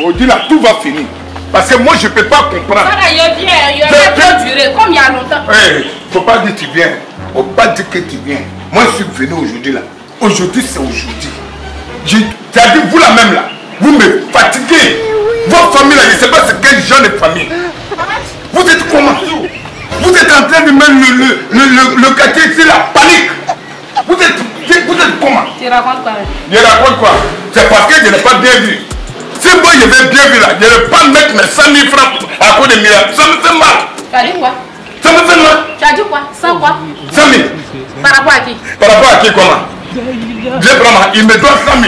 Aujourd'hui là, tout va finir. Parce que moi je peux pas comprendre. Ça il y a trop duré, comme il y a longtemps. Hey, faut pas dire que tu viens. Faut pas dire que tu viens. Moi je suis venu aujourd'hui là. Aujourd'hui c'est aujourd'hui. C'est-à-dire vous la même là. Vous me fatiguez. Votre famille là, je ne sais pas c'est quel genre de famille. Vous êtes comment? Vous êtes en train de mettre le quartier ici la panique. Vous êtes comment? Tu racontes quoi? Je raconte quoi? C'est parce que je n'ai pas bien vu. Si moi je vais bien vu là, je ne vais pas mettre mes 100 000 francs à cause de milliards. Ça me fait mal. Tu as dit quoi? Ça me fait mal. Tu as dit quoi? 100 quoi? 100 000. Par rapport à qui? Par rapport à qui comment? Je prends, il me doit 100 000.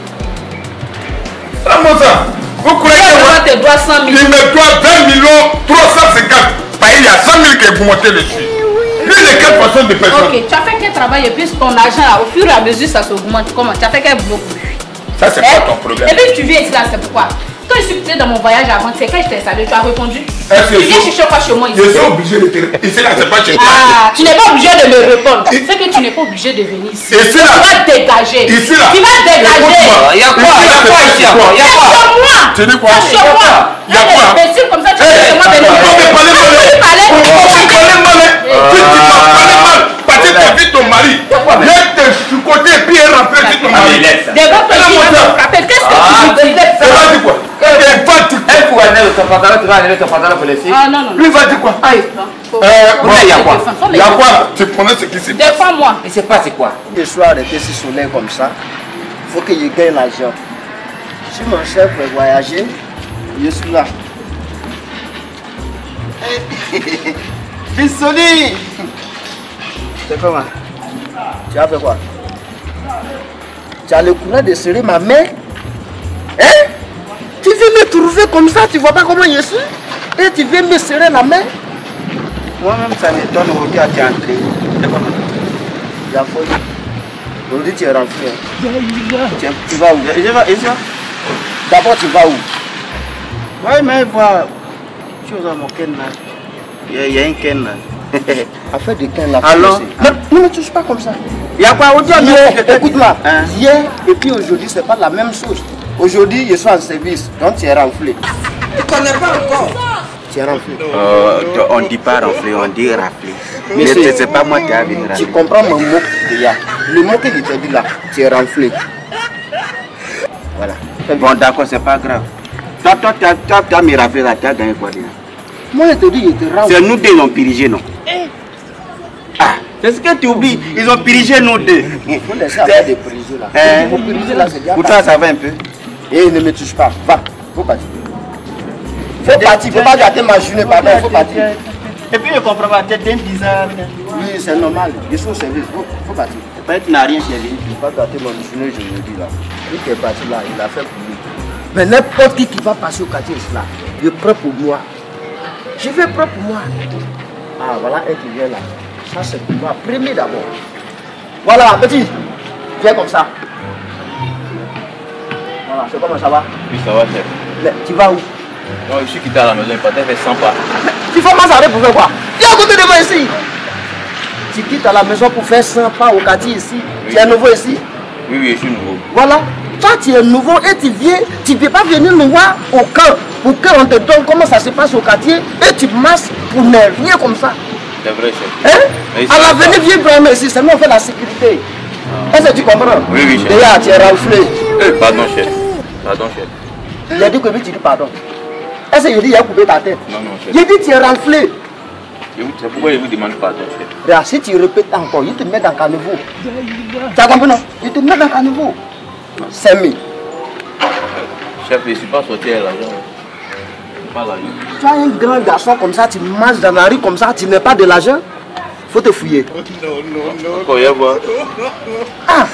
Comment ça? Vous croyez que te doit 100 000? Il me doit 20 millions 350. Il y a 100 000 qui est monté dessus. Lui, de quelle façon de personne? Ok, tu as fait quel travail et puis ton argent, au fur et à mesure, ça s'augmente. Comment? Tu as fait quel boulot? Ça, c'est pas ton problème. Et puis tu viens ici là, c'est pourquoi? Quand je suis quitté dans mon voyage avant, c'est quand je t'ai salué, tu as répondu. Tu viens chercher quoi chez moi ici? Je suis obligé de te répondre. Ici là, c'est pas chez toi. Ah, tu n'es pas obligé de me répondre. C'est que tu n'es pas obligé de venir ici. Ici là. Tu vas dégager. Ici là. Tu vas dégager. Il y a quoi? Il y a quoi ici? Il y a quoi? Moi. Tu dis quoi? Chez moi. Il y a quoi? Imbécile comme ça, tu veux moi venir. On peut parler mal. On peut parler mal. Si tu m'as parlé mal, parce que tu as vu ton mari. Viens te chucoter et puis elle rentre sur ton mari. Des gars qui vont frapper. Qu'est-ce que tu dis? Ça va dire quoi? Elle faut annuler ton pantalon, tu vas annuler ton pantalon pour les filles. Ah non, non. Lui va dire quoi? Aïe. Il y a quoi? Il y a quoi? Tu connais ce qui s'est passé? Défends-moi. Il se passe quoi? Je suis arrêté ce soleil comme ça. Il faut que je gagne l'argent. Si mon chef veut voyager, je suis là. Bissoli! C'est comment? Tu as fait quoi? Tu as le courage de serrer ma main? Hein? Tu veux me trouver comme ça, tu vois pas comment je suis? Et tu veux me serrer la main? Moi-même, ça m'étonne aujourd'hui à t'entrer. C'est comment? La folie. Aujourd'hui, tu es rentré. Tu vas où? Je vais ici. D'abord, tu vas où? Oui, mais voir. Chose à mon ken là. Il y a un ken là. Affaire de ken là. Alors? Ne me touche pas comme ça. Il y a quoi aujourd'hui? Écoute-moi. Hier et puis aujourd'hui, c'est pas la même chose. Aujourd'hui, je suis en service. Donc, tu es renflé. Tu ne connais pas encore. Tu es renflé. On ne dit pas renflé, on dit raflé. Mais ce n'est pas moi qui ai venu rafler. Tu comprends mon mot déjà. Le mot que je t'ai dit là, tu es renflé. Voilà. Bon, d'accord, c'est pas grave. Toi, tu as me raflé là, tu as gagné quoi déjà? Moi, je te dis, je te rends. C'est nous deux qui ont pirigé, non? Ah, c'est ce que tu oublies. Ils ont pirigé nous deux. Il faut laisser avoir des piriger là. Pour piriger là, c'est bien. Pour toi, ça va un peu. Et ne me touche pas. Va, faut partir. Faut partir, faut pas gâter ma journée, pardon, faut partir. Et puis, je comprends pas, tu es bizarre. Oui, c'est normal. Je suis au service, faut partir. Peut-être tu n'as rien chez lui. Il va gâter mon journée, je me dis là. Lui qui est parti là, il a fait pour lui. Mais n'importe qui va passer au quartier là, je prends pour moi. Je fais propre pour moi. Ah, voilà un qui vient là. Ça, c'est pour moi. Premier d'abord. Voilà, petit. Viens comme ça. Voilà, c'est comment ça va? Oui, ça va, chef. Mais tu vas où? Non, je suis quitté à la maison, il peut faire 100 pas. Tu fais pas ça pour faire quoi? Viens à côté de moi ici. Tu quittes à la maison pour faire 100 pas au quartier ici. Oui. Tu es nouveau ici? Oui, oui, je suis nouveau. Voilà. Toi, tu es nouveau et tu viens, tu ne peux pas venir nous voir au camp pour qu'on te donne comment ça se passe au quartier et tu masses pour ne rien comme ça. C'est vrai, chef. Hein? À l'avenir, viens vraiment ici, c'est nous on fait la sécurité. Est-ce que tu comprends? Oui, oui, chef. Déjà, tu es renflé. Pardon, chef. Pardon, chef. Il a dit que lui, tu dis pardon. Est-ce que je dis, il a coupé ta tête? Non, non, chef. Il dit, tu es renflé. C'est pourquoi je vous demande pardon, chef. Regarde, si tu répètes encore, il te met dans le caniveau. Tu as compris, non? Il te met dans le caniveau. 5 000. Chef, je ne suis pas sorti à l'argent. Pas l'argent. Tu as un grand garçon comme ça, tu marches dans la rue comme ça, tu n'as pas de l'argent, faut te fouiller. Non, non, non. Encore, il y a quoi? Ah!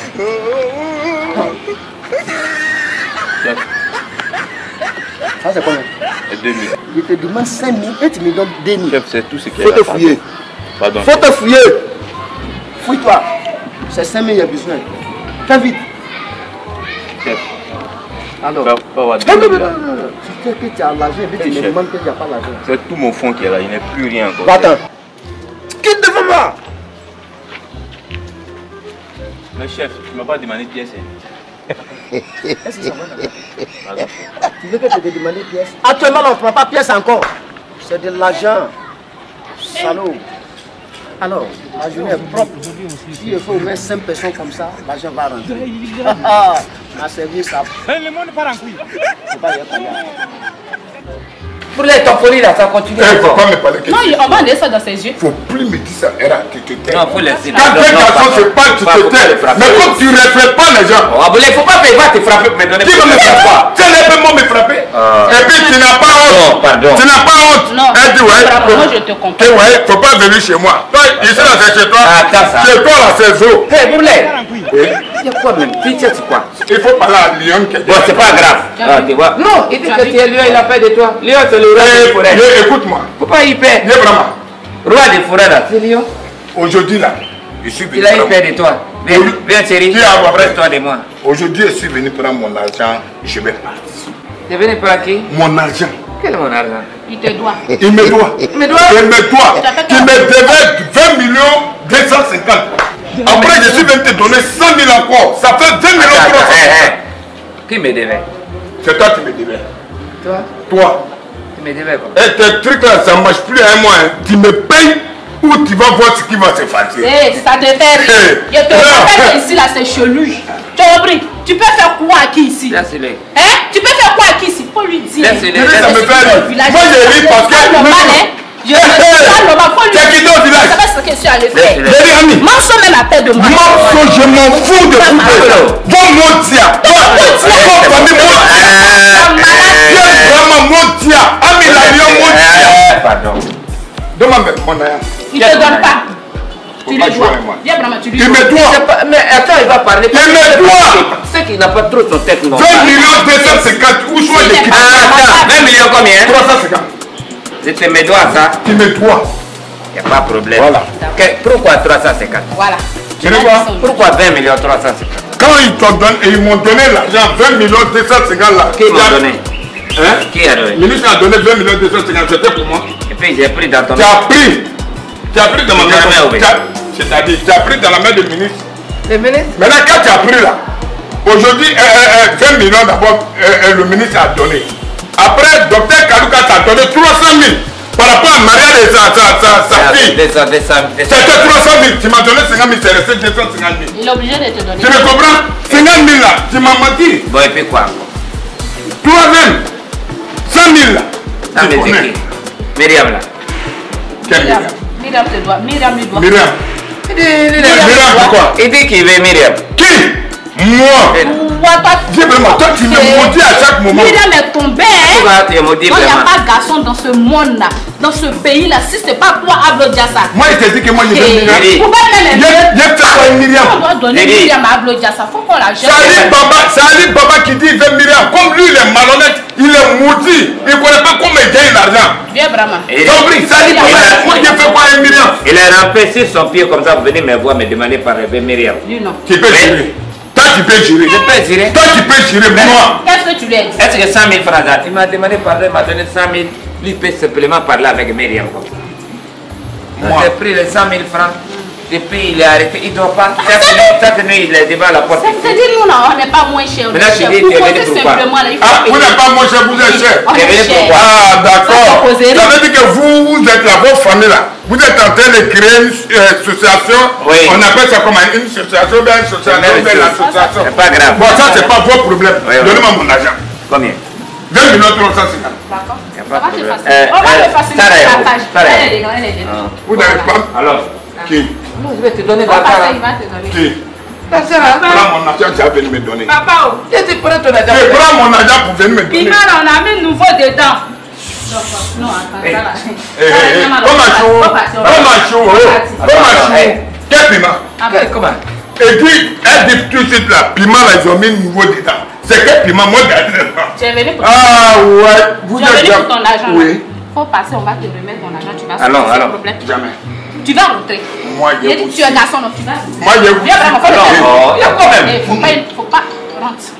Chef. Ça c'est combien? 2000. Je te demande 5 000 et tu me donnes 2 000. Chef, c'est tout ce qu'il y a. Faut te fouiller. Pardon. Faut te fouiller. Fouille-toi. C'est 5 000, il y a besoin. Fais vite. Chef. Alors. Non, non. Tu sais que tu as l'argent et tu me chef. demandes qu'il n'y a pas l'argent. C'est tout mon fond qui est là, il n'y a plus rien encore. Va-t'en. Quitte devant moi. Mais chef, tu ne m'as pas demandé de pièce. Est-ce que ça va? Tu veux que je te demande pièce? Actuellement, on ne prend pas pièce encore. C'est de l'argent. Salaud. Alors, la journée est propre. S'il faut mettre 5 personnes comme ça, l'argent va rentrer. Ma service, ça. Le monde part en couille. Faut pas y être. Pour les tampons là, ça continue. Il ne faut pas me parler. Non, on va laisser ça dans ses yeux. Il ne faut plus me dire ça. Era, tu te tais. Non, faut laisser. Quand deux garçons se parlent, tu te tais. Mais comme tu ne respectes pas les gens. Il ne faut pas te frapper pour me donner. Qui va me frapper? Tu allais me frapper. Et puis tu n'as pas honte. Non, pardon. Tu n'as pas honte. Non, elle dit ouais. moi je te comprends. Il ne faut pas venir chez moi. Toi, ici là, c'est chez toi. Attends ça. Chez toi là, c'est zo. Hé, Bourlet. Il y a quoi même? Pitié, c'est quoi? Il faut parler à Lyon. Bon, c'est pas grave. Ah, tu vois. Non, il dit que tu es Lyon, il a peur de toi. Lyon, c'est le roi des forêts. Écoute-moi. Faut pas y peur. Roi des forêts là, c'est Lyon. Aujourd'hui là, je suis venu. Il a eu peur de toi. Viens, chérie. Prends-toi de moi. Aujourd'hui, je suis venu prendre mon argent. Je vais partir. Tu es venu prendre qui? Mon argent. Quel est mon argent? Il te doit. Il me doit. Il me doit. Il me doit. Tu me devais 20 millions 250. Après, je suis venu te donner 100 000 encore. Ça fait 20 millions 350. Qui me devait? C'est toi qui me devais. Toi? Toi. Tu me devais quoi? Et tes trucs là, ça ne marche plus à moi. Hein. Tu me payes ou tu vas voir ce qui va se passer. Eh, ça te fait rire. Je te rappelle ici là, c'est chelou. Tu as compris? Tu peux faire quoi à qui ici? Laisse-le. Hein? Tu peux faire quoi à qui ici? Faut lui dire. Laisse-le. Ça me fait rire. Moi, j'ai ri parce que... normal, hein? Je ne pas normal. Faut lui dire. C'est qui dans le village? Ça va ce que je suis allé faire. J'ai dit, ami. Manso même à tête de moi. Manso, je m'en fous de vous. Bon, Montia. Bon, famille Montia. Vraiment Montia. Ami, la Lyon Montia. Pardon. Demande mon aya. Il ne te donne pas. Tu lui dois. Viens, vraiment, tu lui dois. Il me doit. Mais attends, il va parler. Il me doit. C'est qu'il n'a pas trop son tête. 20 millions 250. Où sont les équipes? Attends, 20 millions combien? 350. Je te me dois ça. Tu me dois. Il n'y a pas de problème. Voilà. Pourquoi 350? Voilà. Tu sais quoi? Pourquoi 20 millions 350? Quand ils m'ont donné l'argent, 20 millions 250 là. Qui m'a donné? Hein? Qui a donné? Le ministre a donné 20 millions 250, c'était pour moi. Et puis j'ai pris dans ton... Tu as pris. Tu as pris dans ma main. C'est-à-dire, tu as pris dans la main du ministre. Le ministre? Maintenant, quand tu as pris là, aujourd'hui, 20 millions d'abord, le ministre a donné. Après, docteur Kalouka t'a donné 300 000 par rapport à Maria de sa fille. C'était 300 000. Tu m'as donné 50 000, c'est resté 250 000. Il est obligé de te donner. Tu me comprends? 50 000 là, tu m'as menti. Bon, et puis quoi? Toi-même, 100 000 là. Ah, mais c'est qui? Myriam là. Quelle Myriam? Myriam te doit. Myriam lui doit. Myriam. Myriam, pourquoi? Il dit qu'il veut Myriam. Qui? Moi. Dis vraiment, toi tu me maudis à chaque moment. Myriam est tombée, hein? Tu es maudit Non, il n'y a vraiment. pas de garçon dans ce monde-là, dans ce pays-là. Si ce n'est pas toi, Ablo Diassa. Moi, il t'a dit que moi, je veux Myriam. Vous pouvez même Il y a quoi Myriam? On doit donner Myriam à Ablo Diassa. Faut qu'on la gère. C'est Ali Baba qui dit il veut Myriam. Comme lui, il est malhonnête, il est maudit. Il ne connaît pas comment il gagne l'argent. Viens, Brahma. Compris? C'est Ali Baba. Moi, je fais quoi avec Myriam? Il a rampé sur son pied comme ça, vous venez me voir, me demander par rêver Myriam. Lui, non. Tu peux jurer. Toi, tu peux jurer. Je peux jurer. Toi, tu peux jurer. Moi. Qu'est-ce que tu lui as dit? Est-ce que 100 000 francs là? Il m'a demandé par rêve, il m'a donné 100 000. Lui, il peut simplement parler avec Myriam comme ça. Moi. J'ai pris les 100 000 francs. Et puis il est arrêté. Il ne doit pas. Chaque nuit, il est devant la porte. C'est-à-dire, nous, là, on n'est pas moins cher. Mais là, tu dis, tu es venu pourquoi? Ah, vous n'êtes pas mon cher, vous êtes cher. On est cher. Ah, d'accord. Ça veut dire que vous êtes là, votre famille là. Vous êtes en train de créer une association. Oui. On appelle ça comment? Une association, bien une association, bien l'association. C'est pas grave. Bon, ça, c'est pas votre problème. Oui, oui. Donnez-moi mon argent. Combien? 20 millions 350. D'accord. Y a On va pas te de problème. faciliter. On va te faciliter la tâche. Sarah, Elle est grande, elle est grande. Vous n'avez pas. Alors, Qui? non, je vais te donner On va la passer, carte. il va te donner. Qui? Ta sœur, hein? Prends mon argent, tu as venu me donner. Papa, oh. Je te prends ton argent. Je prends mon argent pour venir me donner. Piment, on a mis nouveau dedans. Non, attends, ça là. Quel piment? Comment? Et puis, elle dit tout de suite là, piment là, ils ont mis nouveau dedans. C'est quel piment? Moi, regardez là. Tu es venu pour Ah ouais, vous tu es venu êtes pour ton argent. Oui. Faut passer, on va te remettre ton argent. Tu vas Allons, sortir, allons. problème. Jamais. Tu vas rentrer. Moi, Il a dit que tu es un garçon, donc tu vas. Moi, je vous Viens vraiment, faut le Non, faire. il y a quand même. Faut pas rentrer.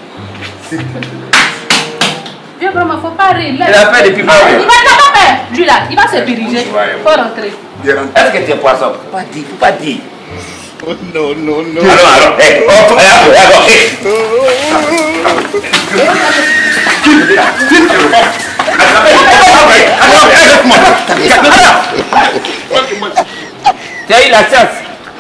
Viens vraiment, faut pas rire. Il a fait des piments. Il va pas faire. Lui là, il va se diriger. Faut rentrer. Est-ce que tu es poisson? Faut pas dire, faut pas dire. Oh non, non, non. Alors, hey, alors, hey. eu la chance.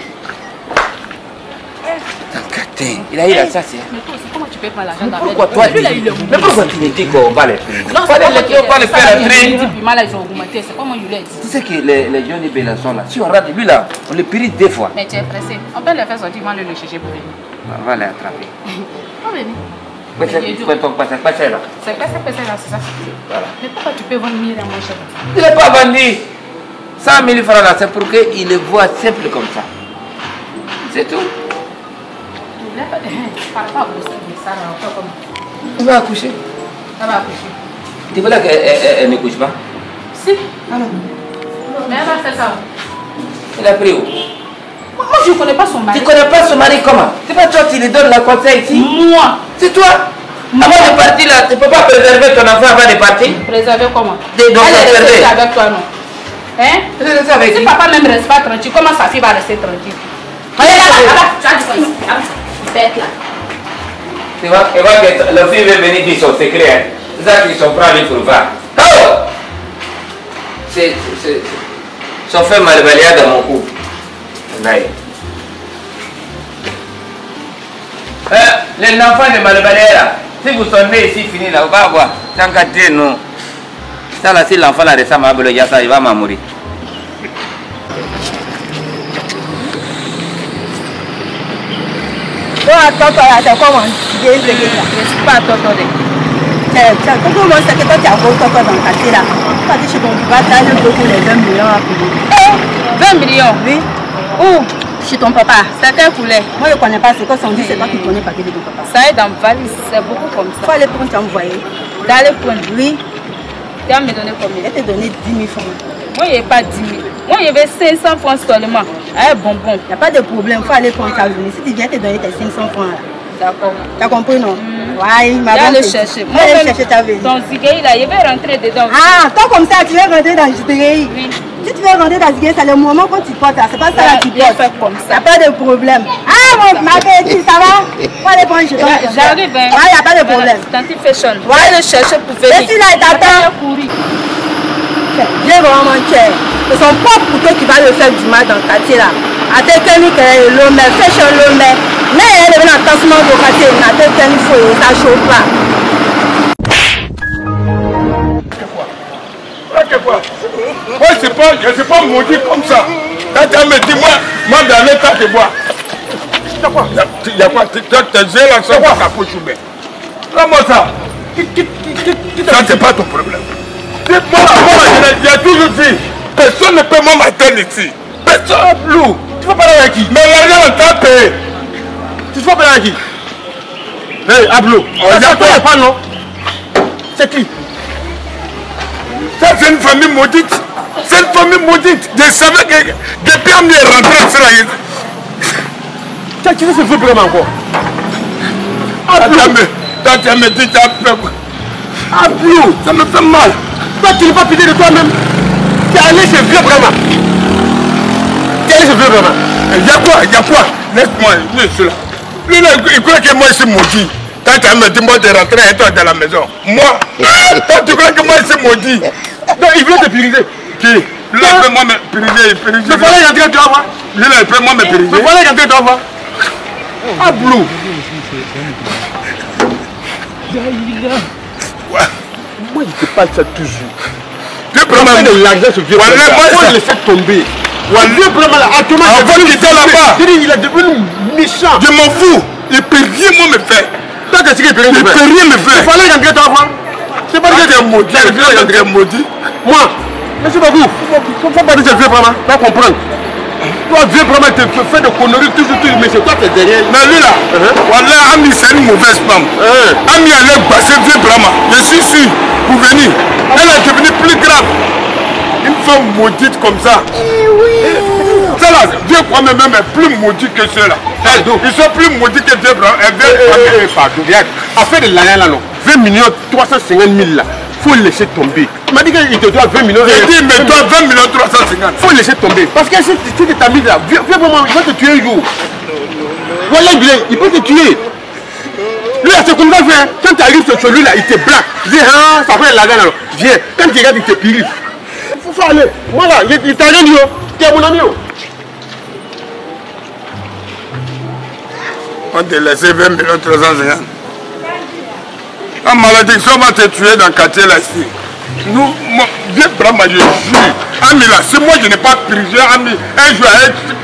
Il a eu la chance. Mais toi aussi, comment tu peux prendre l'argent d'Ahmed? Pourquoi toi? Mais pourquoi tu me dis qu'on va les prendre? Non, c'est pas le qui va les faire le train. Mal, ils ont augmenté. C'est comment il l'a dit? Tu sais que les jeunes Bélançon là, si on rate lui là, on les périt 2 fois. Mais tu es pressé. On peut les faire sortir, ils vont le chercher pour venir. On va les attraper. On va venir. C'est ton passé là. C'est pas là, c'est ça. Voilà. Mais pourquoi tu peux vendre 1000 à mon cher? Il n'est pas vendu. 100 000 francs là, c'est pour qu'il le voit simple comme ça. C'est tout. Elle va accoucher. Elle va accoucher. Tu veux là qu'elle ne couche pas? Si. Alors. Mais elle va faire ça. Elle a pris où? Moi, je ne connais pas son mari. Tu ne connais pas son mari comment? C'est pas toi qui lui donne la conseil ici? Moi. C'est toi. Avant de partir là, tu ne peux pas préserver ton enfant avant de partir? Préserver comment? Donc, elle est restée avec toi, non? Hein? Elle est restée avec si qui? Papa même ne reste pas tranquille, comment sa fille va rester tranquille? Allez là, tu as dit quoi ici? Bête là. Tu vois que le fils veut venir dire son secret. Hein? C'est ça qu'ils sont prêts à lui pour voir. Oh! C'est son fait malveillant dans mon cou. Les enfants de malveillant là, si vous sont nés ici, fini là, on va voir. Tant qu'à dire non. Ça là, si l'enfant là ressemble à Belo Yassa, il va m'en mourir. Attends, c'est comment? Je ne suis pas attends. Comment c'est que toi tu as beau dans le quartier là? Tu as dit chez ton papa, tu as beaucoup les 20 millions à payer. 20 millions? Oui. Où? Chez ton papa. C'est quel poulet? Moi je ne connais pas, c'est quoi son dit, c'est toi qui connais pas de ton papa. Ça est dans le valise, c'est beaucoup comme ça. Il faut aller prendre, tu as envoyé. D'aller prendre? Oui. Tu vas me donner combien? Je vais te donner 10 000 francs. Moi, il n'y a pas 10 000. Moi, il y avait 500 francs seulement. Ah, bonbon. Il n'y a pas de problème. Il faut aller prendre ta journée. Si tu viens te donner tes 500 francs là. D'accord. Tu as compris, non? Ouais, il m'a dit. Chercher. Moi, je vais chercher ta vie. Ton zigueï là, il va rentrer dedans. Ah, toi comme ça, tu veux rentrer dans le zigueï? Oui. Si tu veux rentrer dans le zigueï, c'est le moment quand tu portes là. C'est pas ça là que tu portes. Faire comme ça. Il n'y a pas de problème. Ah, ma petite, ça va? Faut aller prendre chez toi. J'arrive, hein. Ah, il n'y a pas de problème. Tanti fashion. Va aller chercher pour venir. Et si là, il t'attend. Viens vraiment cher. C'est son propre couteau qui va le faire du mal dans le quartier là. A tes techniques, l'homme, fashion l'homme. Mais elle est devenue un tassement de quartier. A tes techniques, ça chauffe pas. Quoi? Moi, je sais pas maudit comme ça. Quand tu me dis, moi, dans l'état de bois. Il y a quoi? Tu as géré la chose pour capoter. Comment ça? Ça, c'est pas ton problème. Moi, j'ai toujours dit, personne ne peut m'atteindre ici. Personne, Blue. Tu vas parler avec qui? Mais l'argent, on t'a payé. Tu vas parler avec qui? Hé, Ablou, on n'y a pas, non? C'est qui? Ça, c'est une famille maudite. C'est une famille maudite. Je savais que depuis on est rentré sur la... Tu veux se faire vraiment encore? Quand tu me dis, tu as peur. Ablou, ça me fait mal. Toi, tu n'es pas pitié de toi-même. Tu es allé chez vieux vraiment. Tu es allé chez vieux vraiment. Il y a quoi? Laisse-moi, lui, celui-là. Lui, là, il croit que moi, je suis maudit. Quand tu me dis, moi, de rentrer et toi, dans la maison. Moi, toi, tu crois que moi, je suis maudit. Donc, il veut te périser. Qui? Lui, il peut moi me périser. Mais voilà, il y a tu vas voir. Lui, là, il peut moi me périser. Mais voilà, il y a tu vas voir. Ah, Blue. Moi, je te parle ça toujours. Tu prends de l'argent sur vieux. Voilà, moi, je laisse tomber. Voilà, vieux vraiment là. Avant qu'il était là-bas. Il est devenu méchant. Je m'en fous. Il ne peut rien moi me faire. Toi, qu'est-ce qu'il peut rien me faire? Il ne peut rien me faire. Il fallait rentrer toi avant. C'est pas que tu es maudit. Il fallait rentrer maudit. Moi, monsieur Babou, il ne faut pas dire que vieux vraiment. Tu vas comprendre. Toi, vieux vraiment, tu fais des conneries toujours, mais c'est toi qui es derrière. Mais lui là, voilà, Ami, c'est une mauvaise femme. Ami, elle est bassée, vieux vraiment. Je suis sûr, pour venir. Elle est devenue plus grave. Une femme maudite comme ça. Ça là, Dieu croit même est plus maudit que ceux-là. Ils sont plus maudits que Dieu. Pardon, viens. Affaire de l'année là, non. 20 millions 350 000 là. Faut laisser tomber. Il m'a dit qu'il te doit 20 millions. Il dit, mais toi 20 millions 350. Faut laisser tomber. Parce que si tu t'es mis là, viens vraiment, il va te tuer un jour. Voilà, il peut te tuer. Lui, c'est comme ça, quand tu arrives sur celui-là, il te blague. Il dit, ah, ça fait la gagne alors. Viens. Quand tu regardes, il te périsse. Il faut aller. Voilà, il t'a rien dit. Tu es mon ami. On te laisse 20 millions 350. La malédiction va te tuer dans le quartier là ici. Nous, viens prendre ma jure. Ami là, si moi je n'ai pas prié, ami, un jour,